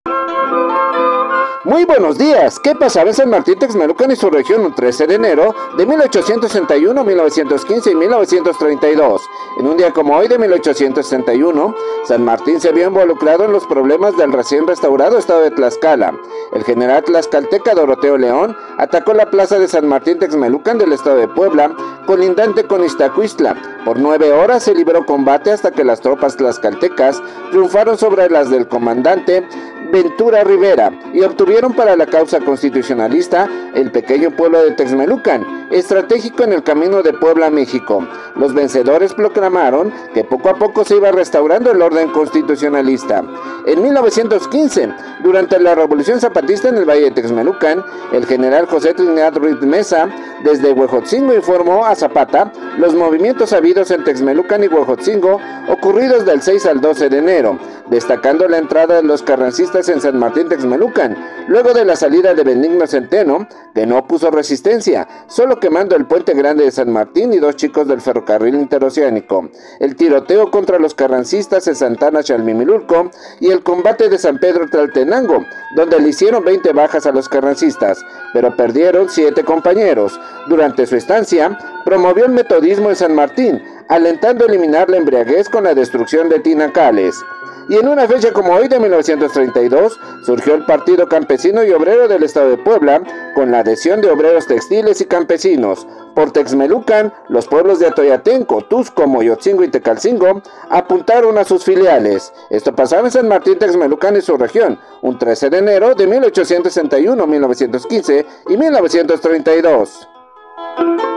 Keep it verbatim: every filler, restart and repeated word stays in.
Muy buenos días. ¿Qué pasaba en San Martín Texmelucan y su región un trece de enero de mil ochocientos sesenta y uno, mil novecientos quince y mil novecientos treinta y dos? En un día como hoy de mil ochocientos sesenta y uno, San Martín se vio involucrado en los problemas del recién restaurado estado de Tlaxcala. El general tlaxcalteca Doroteo León atacó la plaza de San Martín Texmelucan del estado de Puebla, colindante con Iztacuistla. Por nueve horas se libró combate hasta que las tropas tlaxcaltecas triunfaron sobre las del comandante Ventura Rivera y obtuvieron para la causa constitucionalista el pequeño pueblo de Texmelucan, estratégico en el camino de Puebla a México. Los vencedores proclamaron que poco a poco se iba restaurando el orden constitucionalista. En mil novecientos quince, durante la Revolución Zapatista en el Valle de Texmelucan, el general José Trinidad Ruiz Mesa, desde Huejotzingo, informó a Zapata los movimientos habidos en Texmelucan y Huejotzingo ocurridos del seis al doce de enero, destacando la entrada de los carrancistas en San Martín Texmelucan, luego de la salida de Benigno Centeno, que no opuso resistencia, solo quemando el puente grande de San Martín y dos chicos del ferrocarril interoceánico, el tiroteo contra los carrancistas en Santana Chalmimilulco y el combate de San Pedro Tlaltenango, donde le hicieron veinte bajas a los carrancistas, pero perdieron siete compañeros. Durante su estancia, promovió el metodismo en San Martín, alentando a eliminar la embriaguez con la destrucción de tinacales. Y en una fecha como hoy de mil novecientos treinta y dos, surgió el Partido Campesino y Obrero del Estado de Puebla, con la adhesión de obreros textiles y campesinos. Por Texmelucan, los pueblos de Atoyatenco, Tusco, Moyotzingo y Tecalcingo apuntaron a sus filiales. Esto pasaba en San Martín Texmelucan y su región, un trece de enero de mil ochocientos sesenta y uno, mil novecientos quince y mil novecientos treinta y dos.